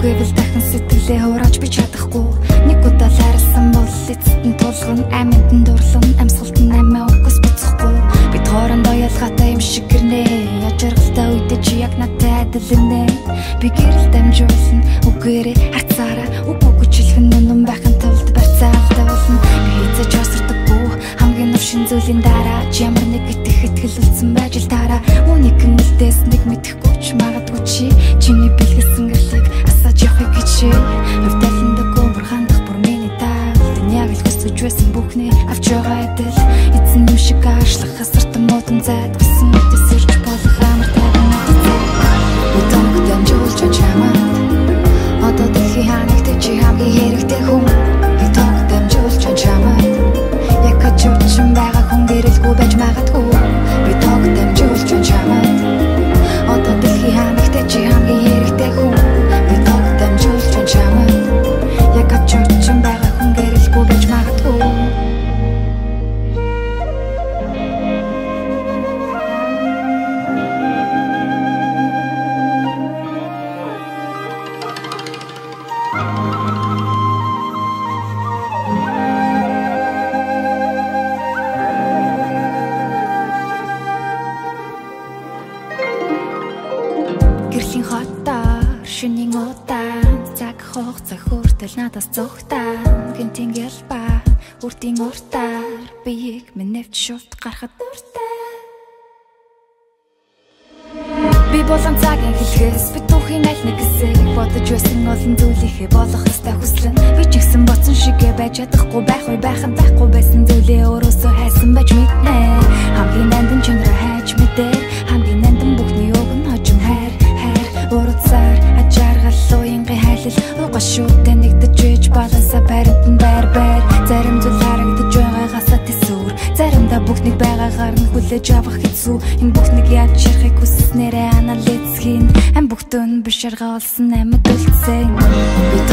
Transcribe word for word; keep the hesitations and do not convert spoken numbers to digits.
Үгээвэл дахин сэтгэлээ хурааж би чадахгүй. Нэг удаа ларсан бол эцэст нь тулган, амьд нь дурлан, амьсгалт нь амиа өгөхөс бицэхгүй. Бид хоорондоо ялгаатай юм шиг гэрнэ. Ячаргалтай үедээ чи яг надтай адилнэ. Би гэрэл дамжуулна, үгээрээ харцаараа. Үг үгч хэлхэн үнэн байхын тулд барьцаалтай болно. Би хэзээ ч осордоггүй, хамгийн навшин зүйлийн дараа ч ямар нэг итгэх итгэл үлдсэн байж л дараа. Үнийг хэлдээс нэг мэдэхгүй ч магадгүй чи чиний бэлгэсэн гэрлийг асааж явахыг хичээ. Хөвдөлөндөгөө бурхандах бүр миний таавал яг л хүсэж байсан бүхний авч байгаа адил. Эзэн юм шиг аашлах хасартан модон зайд гэсэн үгтэй сэрж болох амар тайван надад. Өдөрт дамжуулж чамаа одоо дэлхийн хаанагт чи хамгийн хэрэгтэй хүн. Өдөрт дамжуулж чамаа яг качуучин байгаа хүн гэрэлгүй байж магадгүй. Өдөрт дамжуулж чамаа одоо дэлхийн хаанагт чи хамгийн хэрэгтэй хүн. Өдөрт дамжуулж чамаа яг качуучин байгаа хүн гэрэлгүй байж магадгүй. Гэрлийн хотоор шөнийн удаан цаг хугацаа хүртэл надаас зүгтэн гинтийн гэлба үрдийн уртаар биеийг миневч шууд гарахад дуртай. Би болон цагийн хэлхээс би түүхийн аль нэг хэсэг бодож байсан олон зүйлийнхээ болох ёстой хүслэн. Би ч ихсэн боцсон шигээ байж чадахгүй байх уу байхад байхгүй байсан зүйлээ өөрөөсөө хайсан байж мэднэ. Хамгийн нандин чанараа хайж мэдээ хамгийн нандин бүхний уг нь хожим хайр. Урцаар ажааргал уянгийн хайлал угашуутай нэгдэж ээж баланса баримт нь байр байр. Зарим зүйл харагдаж байгаагасаа тэсвэр, заримдаа бүхнийг байгаагаар нь хүлээж авах хэцүү. Энэ бүхнийг яаж шарахыг хүснээрээ анализ хийн. Ам бүхтэн биш арга олсон амьд үлдсэн.